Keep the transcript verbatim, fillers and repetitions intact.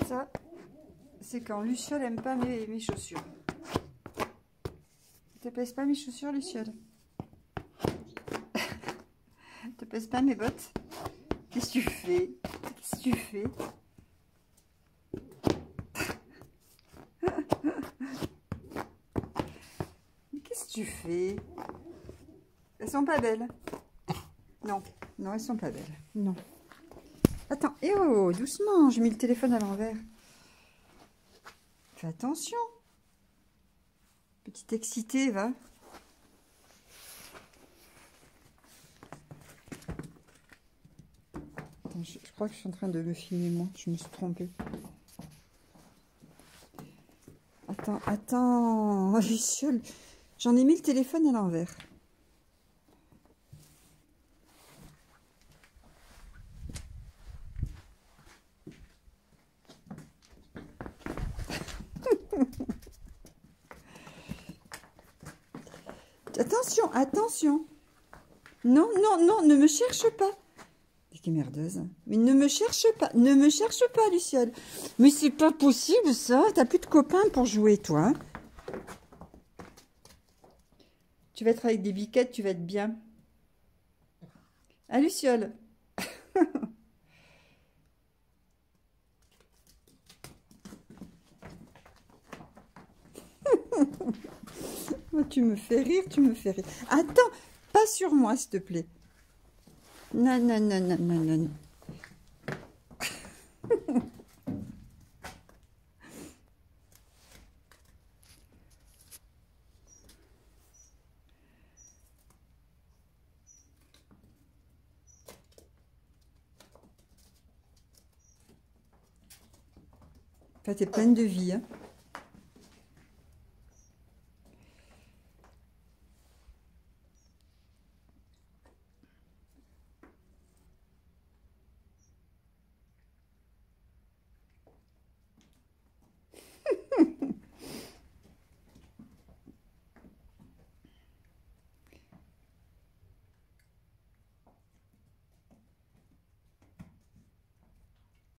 Ça, c'est quand Luciole aime pas mes, mes chaussures. Te plaisent pas mes chaussures, Luciole? Te plaisent pas mes bottes? Qu'est-ce que tu fais? Qu'est-ce que tu fais? Qu'est-ce que tu fais? Elles sont pas belles. Non, non, elles sont pas belles. Non. Attends, eh oh, doucement, j'ai mis le téléphone à l'envers. Fais attention. Petite excitée, va. Attends, je, je crois que je suis en train de me filmer, moi. Je me suis trompée. Attends, attends. Luciole, j'en ai mis le téléphone à l'envers. Attention, attention. Non, non, non, ne me cherche pas. T'es merdeuse. Mais ne me cherche pas, ne me cherche pas, Luciole. Mais c'est pas possible, ça. T'as plus de copains pour jouer, toi. Tu vas être avec des biquettes, tu vas être bien. Ah, Luciole. Oh, tu me fais rire, tu me fais rire. Attends, pas sur moi, s'il te plaît. Non, non, non, non, non, non, non. Enfin, t'es pleine de vie, hein.